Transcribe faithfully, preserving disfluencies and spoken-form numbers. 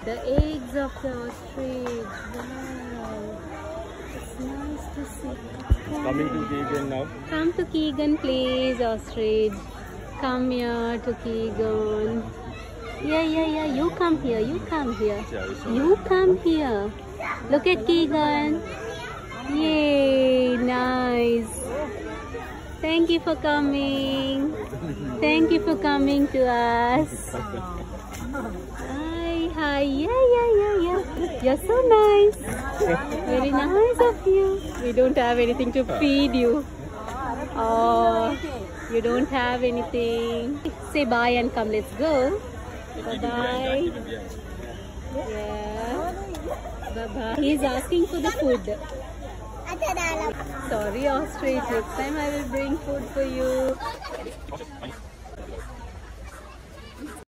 The eggs of the ostrich. Wow. It's nice to see. Coming to Keegan now. Come to Keegan, please, ostrich. Come here to Keegan. Yeah, yeah, yeah. You come here. You come here. You come here. Look at Keegan. Yay, nice. Thank you for coming. Thank you for coming to us. Hi, hi. Yeah, yeah, yeah, yeah. You're so nice. Very nice of you. We don't have anything to feed you. Oh, you don't have anything. Say bye and come. Let's go. Bye-bye. Yeah. Bye-bye. He's asking for the food. Sorry, ostrich. Next time I will bring food for you.